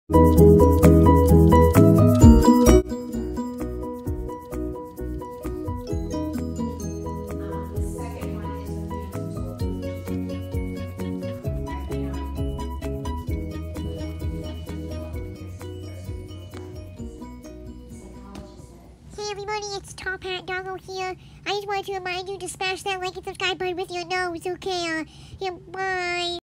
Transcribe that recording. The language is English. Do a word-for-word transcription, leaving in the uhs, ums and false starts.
Hey everybody, it's Top Hat Doggo here. I just wanted to remind you to smash that like and subscribe button with your nose, okay? Uh, yeah, bye.